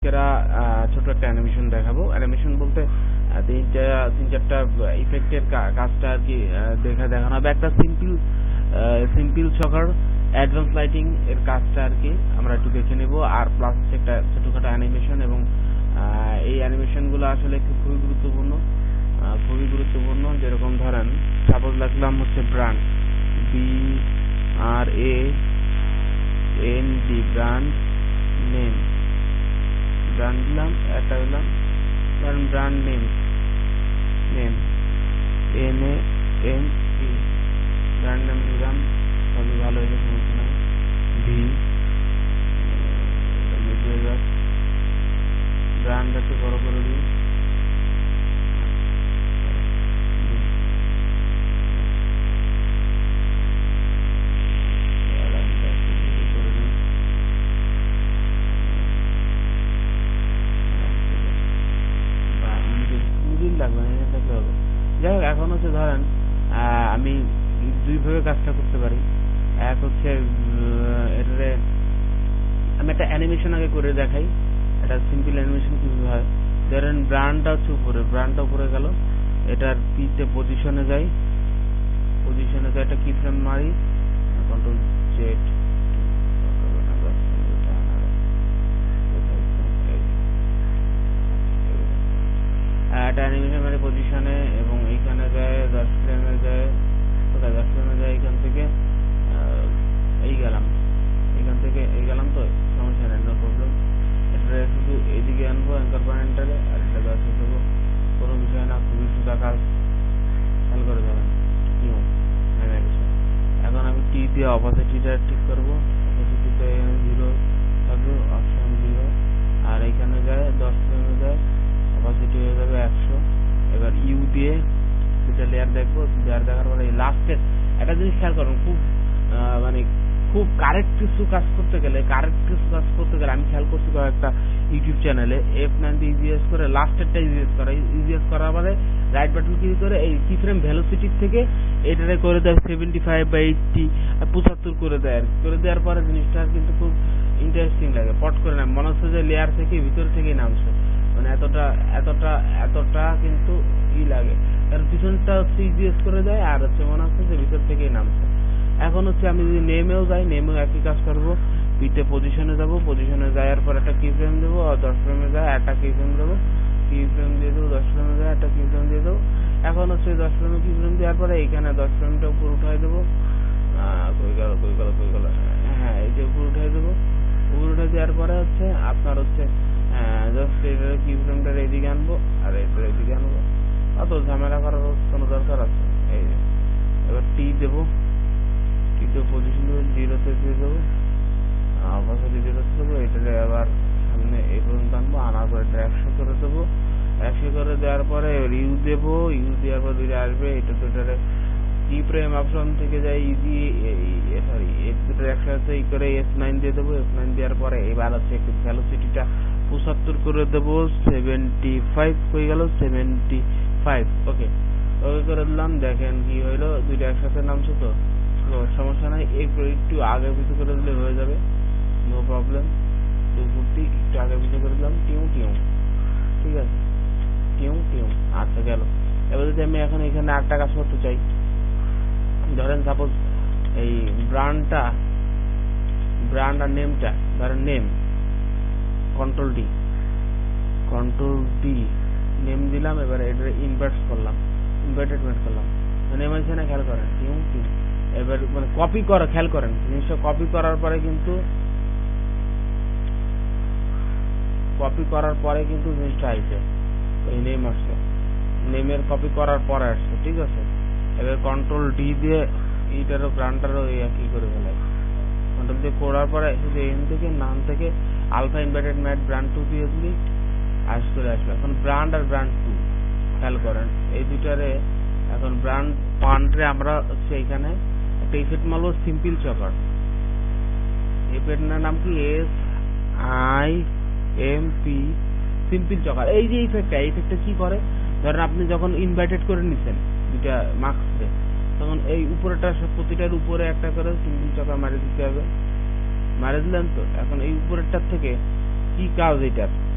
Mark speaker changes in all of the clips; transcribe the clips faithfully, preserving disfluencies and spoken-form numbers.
Speaker 1: এরা ছোট একটা অ্যানিমেশন দেখাবো। অ্যানিমেশন বলতে তিনটা তিন চারটা ইফেক্টের কাজটা আর কি দেখা দেখানো হবে। একটা simple simple choker advance lighting এর কাজটা আর কি আমরা একটু দেখে নেব, আর প্লাস একটা ছোটখাটো অ্যানিমেশন। এবং এই অ্যানিমেশন গুলো আসলে খুবই গুরুত্বপূর্ণ খুবই গুরুত্বপূর্ণ যেরকম ধরেন সাপোজ লিখলাম হচ্ছে brand, B R A N D, brand name, brand দিলাম, একটা দিলাম ধরেন brand name name N A M E, brand name দিলাম, সবই ভালো হয়েছে, সমস্যা নাই। ভি ব্র্যান্ড একটু বড় করে দিই, যাই হোক। এখন হচ্ছে ধরেন আমি দুই ভাবে কাজটা করতে পারি। এক হচ্ছে এটারে আমি একটা অ্যানিমেশন আগে করে দেখাই, একটা সিম্পল অ্যানিমেশন কিভাবে হয়। ধরেন ব্র্যান্ডটা হচ্ছে উপরে, ব্র্যান্ডটা উপরে গেল, এটার পিতে পজিশনে যাই, পজিশনে যাই একটা কি ফ্রেম মারি, কন্ট্রোল জেড, একটা অ্যানিমেশন মানে পজিশনে, এবং এইখানে যায় দশ ফ্রেমে যায়, কোথায় দশ ফ্রেমে যায়, এখান থেকে এই গেলাম, এখান থেকে এই গেলাম, তো সমস্যা নেই, নো প্রবলেম। এটা শুধু এইদিকে আনবো অ্যাঙ্কার পয়েন্টারে, আর এটা দশে দেবো, কোনো বিষয় না, খুবই সুদা কাজ, খেয়াল করে যাবেন। এখন আমি টি দিয়ে অপোসিটিটা ঠিক করবো, অপোসিটিতে জিরো থাকবে, অপশন জিরো, আর এইখানে যায় দশ ফ্রেমে যায়, অপোসিটি হয়ে যাবে একশো। এবার ইউ দিয়ে দুটা লেয়ার দেখবো, লেয়ার দেখার পরে লাস্টের একটা জিনিস খেয়াল করুন, খুব মানে খুব কারেক্ট কিছু কাজ করতে গেলে কারেক্ট কিছু কাজ করতে গেলে আমি খেয়াল করছি একটা ইউটিউব চ্যানেলে এফ নাইনটি ইজিএস করে লাস্টেরটা ইজিএস করা, ইজিএস করার পরে রাইট বাটন ক্লিক করে এই কি ফ্রেম ভেলোসিটি থেকে এটারে করে দেয় সেভেন্টি ফাইভ বা এইটটি পঁচাত্তর করে দেয়, আর করে দেওয়ার পরে জিনিসটা কিন্তু খুব ইন্টারেস্টিং লাগে। পট করে না মনে হচ্ছে যে লেয়ার থেকে ভিতর থেকেই নামছে, মানে এতটা এতটা এতটা কিন্তু ই লাগে, কারণ পিছনটা হচ্ছে ইজিএস করে দেয় আর হচ্ছে মনে হচ্ছে যে ভিতর থেকেই নামছে। এখন হচ্ছে আমি যদি নেমেও যাই, নেমেও একই কাজ করবো, পিতে পজিশনে যাবো, পজিশনে যাওয়ার পর একটা কি ফ্রেম দেবো, আর দশ ফ্রেমে যায় একটা কি ফ্রেম দেবো, কি ফ্রেম দিয়ে দেবো, দশ ফ্রেমে যায় একটা কি ফ্রেম দিয়ে দেবো। এখন হচ্ছে দশ ফ্রেমে কি ফ্রেম দেওয়ার পরে এইখানে দশ ফ্রেমটা উপর উঠাই দেবো, কই গেল কই গেল কই গেল হ্যাঁ এই যে উপর উঠাই দেবো। উপর উঠে দেওয়ার পরে হচ্ছে আপনার হচ্ছে জাস্ট এটার কি ফ্রেমটার এইদিকে আনবো আর এটার এইদিকে আনবো, অত ঝামেলা করার কোনো দরকার আছে। এই এবার টি দেবো, টিতে পজিশন দেবো, জিরোতে দিয়ে দেবো, অপোসিটি জিরোতে দেবো, এটারে আবার সামনে এই পর্যন্ত আনবো, আনার পরে এটা একশো করে দেবো, একশো করে দেওয়ার পরে ইউ দেবো, ইউ দেওয়ার পর দুইটা আসবে, এটা তো এটারে কি ফ্রেম অপশন থেকে যায় ইজি সরি দুটো একসাথে ই করে এফ নাইন দিয়ে দেবো, এফ নাইন দেওয়ার পরে এবার হচ্ছে একটু ভ্যালোসিটিটা পঁচাত্তর করে দেবো, সেভেন্টি ফাইভ হয়ে গেল, সেভেন্টি ফাইভ ওকে ওকে করে দিলাম। দেখেন কি হইলো, দুইটা একসাথে নামছে, তো সমস্যা নাই, একটু আগে পিছু করে দিলে হয়ে যাবে, নো প্রবলেম। টু ফিফটি একটু আগে পিছু করে দিলাম, টিউ টিউ, ঠিক আছে, টিউ টিউ, আচ্ছা গেল। এবার যদি আমি এখন এখানে আটটা কাজ করতে চাই, ধরেন সাপোজ এই ব্র্যান্ডটা ব্র্যান্ড আর নেমটা ধরেন name, control D, control D name দিলাম, এবার এটা ইনভার্ট করলাম, ইনভার্টেডমেন্ট করলাম, নেম আছে না, খেয়াল করেন, টিউ টিউ। এবার মানে কপি করা, খেয়াল করেন জিনিসটা কপি করার পরে কিন্তু কপি করার পরে কিন্তু জিনিসটা আসছে, ওই নেম আসছে, নেমের কপি করার পরে আসছে, ঠিক আছে। এবার কন্ট্রোল ডি দিয়ে এইটারও ব্র্যান্ডটারও একই করে ফেলাই, কন্ট্রোল দিয়ে করার পরে শুধু এন থেকে নাম থেকে alpha inverted matte brand two দিয়ে দিলি আস করে আসবে। এখন ব্র্যান্ড আর ব্র্যান্ড টু খেয়াল করেন এই দুটারে, এখন ব্র্যান্ড ওয়ানরে আমরা হচ্ছে এখানে একটা ইফেক্ট মারবো, সিম্পল চকার, ইফেক্টের নাম কি S I M P, simple choker. এই যে ইফেক্টটা, এই ইফেক্টটা কি করে, ধরেন আপনি যখন ইনভাইটেড করে নিছেন দুইটা মার্কসে, তখন এই উপরেটা প্রতিটার উপরে একটা করে সিম্পল চকার মারি দিতে হবে, মারি দিলেন। তো এখন এই উপরেরটার থেকে কি কাজ, এটার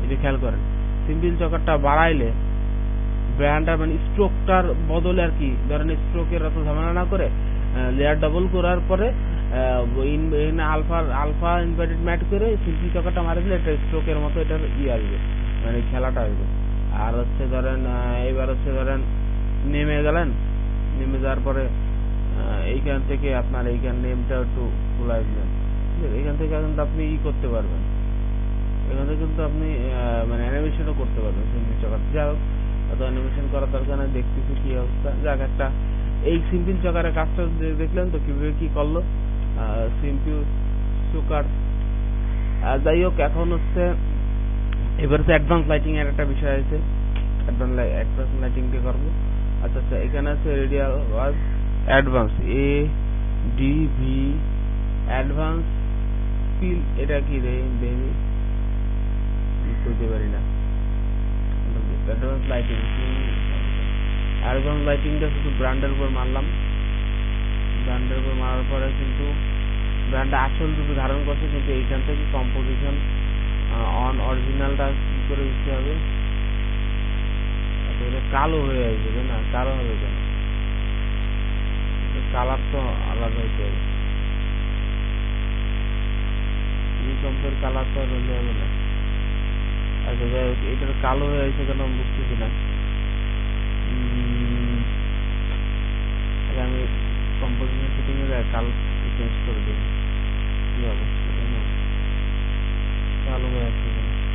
Speaker 1: এটা খেয়াল করেন। সিম্পল চকারটা বাড়াইলে ব্র্যান্ডটা মানে স্ট্রোকটার বদলে আর কি, ধরেন স্ট্রোকের অত ঝামেলা না করে লেয়ার ডাবল করার পরে আলফা আলফা ইনভার্টেড ম্যাট করে সিম্পল চকারটা মারে দিলে এটা স্ট্রোকের মতো এটার ই আসবে, মানে খেলাটা আসবে। আর হচ্ছে ধরেন এবার হচ্ছে ধরেন নেমে গেলেন, নেমে যাওয়ার পরে এইখান থেকে আপনার এইখান নেমটা একটু খোলাই দিলেন, এখান থেকে কিন্তু আপনি ই করতে পারবেন, এখান থেকে কিন্তু আপনি মানে অ্যানিমেশনও করতে পারবেন সিম্পল চকার। যাই হোক, অত অ্যানিমেশন করার দরকার নেই, দেখতেছি কি অবস্থা। যাক, একটা এই সিম্পল চকারের কাজটা দেখলেন তো কিভাবে কি করলো সিম্পল চকার। যাই হোক, এখন হচ্ছে এবার হচ্ছে অ্যাডভান্স লাইটিং এর একটা বিষয় আছে, অ্যাডভান্স অ্যাডভান্স লাইটিং দিয়ে করবো। আচ্ছা আচ্ছা, এখানে আছে রেডিয়াল ওয়াজ advance A D V advance fill, এটা কি রে বেবি বুঝতে পারি না। অ্যাডভান্স লাইটিং, অ্যাডভান্স লাইটিংটা শুধু ব্র্যান্ডের উপর মারলাম, ব্র্যান্ডের উপর মারার পরে কিন্তু ব্র্যান্ডটা আসল রূপে ধারণ করছে, কিন্তু এইখান থেকে কম্পোজিশন অন অরিজিনালটা কি করে দিতে হবে। এটা কালো হয়ে আসবে না, কালো হবে কেন, কালার তো আলাদা হইতে হবে, কম্পের কালার তো হলে হবে না। আচ্ছা যাই হোক, এটার কালো হয়ে আছে কেন আমি বুঝতেছি না। আমি কম্পোজিশন সেটিং এ যাই, কালো চেঞ্জ করে দিই, কি অবস্থা কালো হয়ে আছে।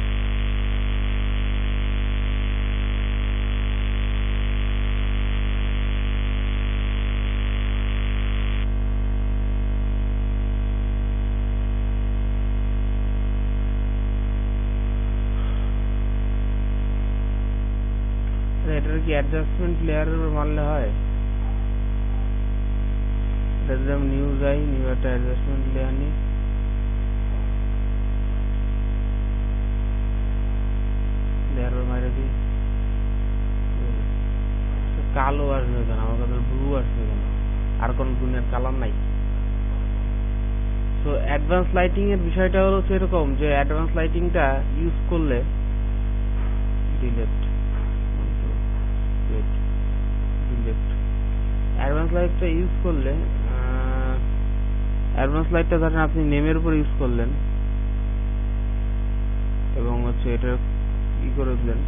Speaker 1: এটার কি অ্যাডজাস্টমেন্ট লেয়ারের উপর মারলে হয়? এটা যদি আমি নিউ যাই, নিউ একটা অ্যাডজাস্টমেন্ট লেয়ার নিই, লেয়ার উপর মারে দিই, কালো আসবে কেন, আমার কাছে ব্লু আসবে কেন, আর কোন দুনিয়ার কালার নাই। তো অ্যাডভান্স লাইটিং এর বিষয়টা হলো সেরকম যে অ্যাডভান্স লাইটিংটা ইউজ করলে ডিলেট অ্যাডভান্স লাইটটা ইউজ করলে অ্যাডভান্স লাইটটা ধরেন আপনি নেমের উপর ইউজ করলেন এবং হচ্ছে এটা কি করে দিলেন,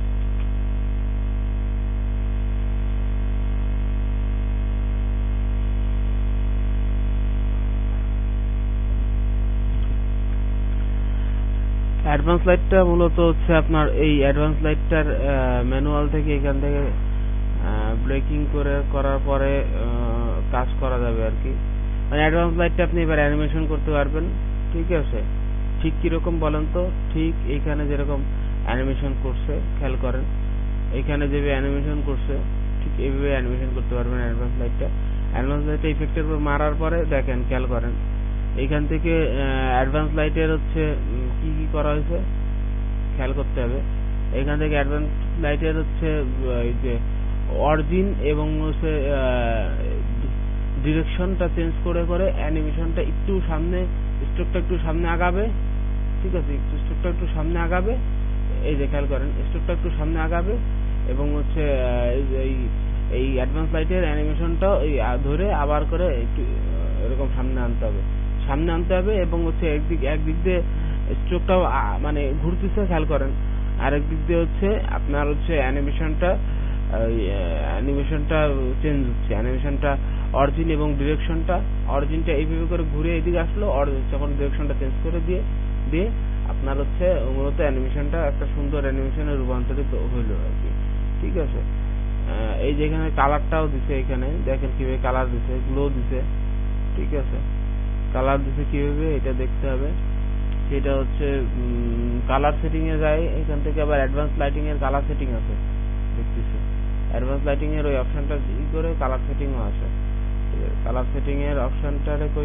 Speaker 1: অ্যাডভান্স লাইটটা মূলত হচ্ছে আপনার এই অ্যাডভান্স লাইটটার ম্যানুয়াল থেকে এখান থেকে ব্রেকিং করে করার পরে কাজ করা যাবে আর কি। মানে অ্যাডভান্স লাইটটা আপনি এবার অ্যানিমেশন করতে পারবেন, ঠিক আছে। ঠিক কিরকম বলেন তো, ঠিক এইখানে যেরকম অ্যানিমেশন করছে খেয়াল করেন, এইখানে যেভাবে অ্যানিমেশন করছে ঠিক এইভাবে অ্যানিমেশন করতে পারবেন অ্যাডভান্স লাইটটা। অ্যাডভান্স লাইটটা ইফেক্টের উপর মারার পরে দেখেন খেয়াল করেন এইখান থেকে অ্যাডভান্স লাইটের হচ্ছে কি কি করা হয়েছে খেয়াল করতে হবে। এখান থেকে অ্যাডভান্স লাইটের হচ্ছে এই যে অরিজিন এবং হচ্ছে ডিরেকশনটা চেঞ্জ করে করে অ্যানিমেশনটা একটু সামনে, স্ট্রোকটা একটু সামনে আগাবে, ঠিক আছে, একটু স্ট্রোকটা একটু সামনে আগাবে, এই যে খেয়াল করেন স্ট্রোকটা একটু সামনে আগাবে এবং হচ্ছে এই এই অ্যাডভান্স লাইটের অ্যানিমেশনটা এই ধরে আবার করে একটু এরকম সামনে আনতে হবে, সামনে আনতে হবে এবং হচ্ছে একদিক একদিক দিয়ে স্ট্রোকটাও মানে ঘুরতেছে খেয়াল করেন, আর একদিক দিয়ে হচ্ছে আপনার হচ্ছে অ্যানিমেশনটা অ্যানিমেশনটা চেঞ্জ হচ্ছে, অ্যানিমেশনটা অরিজিন এবং ডিরেকশনটা অরিজিনটা এইভাবে করে ঘুরে এদিকে আসলো, যখন ডিরেকশনটা চেঞ্জ করে দিয়ে দিয়ে আপনার হচ্ছে মূলত অ্যানিমেশনটা একটা সুন্দর অ্যানিমেশনে রূপান্তরিত হইল আর কি, ঠিক আছে। এই যে এখানে কালারটাও দিছে, এখানে দেখেন কিভাবে কালার দিছে, গ্লো দিছে, ঠিক আছে, কালার দিছে কিভাবে এটা দেখতে হবে। সেটা হচ্ছে কালার সেটিং এ যায়, এখান থেকে আবার অ্যাডভান্স লাইটিং এর কালার সেটিং আছে দেখতেছি, অ্যাডভান্স লাইটিং এর ওই অপশনটা ই করে কালার সেটিংও আছে, কালার সেটিং এর অপশনটারে কই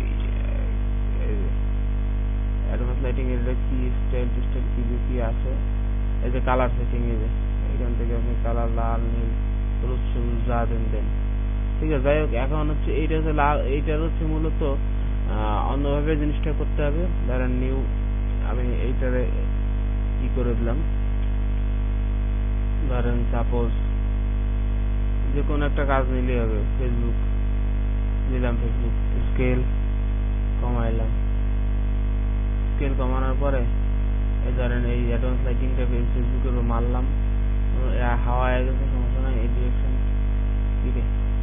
Speaker 1: অ্যাডভান্স লাইটিং এর কি স্টাইল স্টাইল কি কি আছে, এই যে কালার সেটিং এ যে এখান থেকে আপনি কালার লাল নীল হলুদ সবুজ যা দেন দেন, ঠিক আছে। যাই হোক, এখন হচ্ছে এইটা হচ্ছে লাল, এইটার হচ্ছে মূলত অন্যভাবে জিনিসটা করতে হবে। ধরেন নিউ আমি এইটারে ই করে দিলাম। ধরেন সাপোজ যে কোনো একটা কাজ নিলেই হবে, ফেসবুক নিলাম, ফেসবুক স্কেল কমাইলাম। স্কেল কমানোর পরে এই ধরেন এই অ্যাডভান্স লাইটিংটা ফেসবুকের উপর মারলাম, হাওয়া হয়ে গেছে, সমস্যা নাই। এই ডিরেকশন দিকে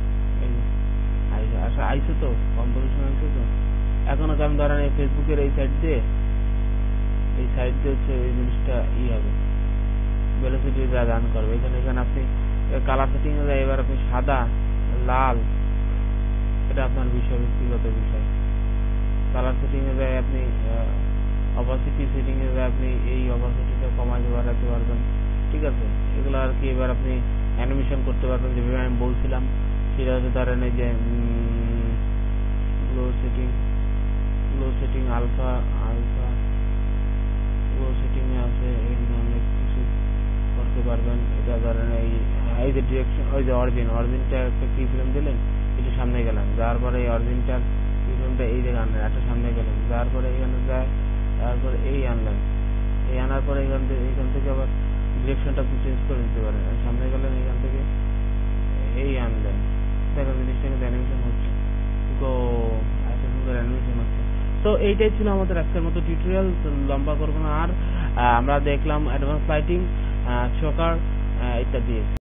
Speaker 1: আইসো আইসো তো কম্পোজিশন আইসো তো। এখন আমি ধরেন এই ফেসবুকের এই সাইড দিয়ে এই সাইড দিয়ে হচ্ছে এই জিনিসটা ই হবে, ভেলোসিটি রান করবে। এখানে এখানে আপনি কালার সেটিং এ যায়, এবার আপনি সাদা লাল, এটা আপনার বিষয়, ব্যক্তিগত বিষয়। কালার সেটিং এ যায় আপনি অপাসিটি সেটিং এ যায় আপনি এই অপাসিটিটা কমাইতে বাড়াতে পারবেন, ঠিক আছে। এগুলো আর কি এবার আপনি অ্যানিমেশন করতে পারবেন, যেভাবে আমি বলছিলাম। সেটা হচ্ছে ধরেন এই যে glow setting, glow setting alpha alpha glow setting এ আছে, এখানে অনেক কিছু করতে পারবেন। এটা ধরেন এই এই যে ডিরেকশন, ওই যে অরিজিন অরিজিনটা একটা কি ফ্রেম দিলেন, একটু সামনে গেলেন, যাওয়ার পরে এই অরিজিনটার কি ফ্রেমটা এই জায়গায় আনলেন, একটা সামনে গেলেন, যাওয়ার পরে এখানে যায়, তারপরে এই আনলেন, এই আনার পরে এখান থেকে এখান থেকে আবার ডিরেকশনটা আপনি চেঞ্জ করে দিতে পারেন। সামনে গেলেন, এখান থেকে এই আনলেন, দেখেন জিনিসটা কিন্তু অ্যানিমেশন হচ্ছে, গো এত সুন্দর অ্যানিমেশন হচ্ছে। তো এইটাই ছিল আমাদের আজকের মতো টিউটোরিয়াল, লম্বা করবো না আর। আমরা দেখলাম অ্যাডভান্স লাইটিং, চকার ইত্যাদি।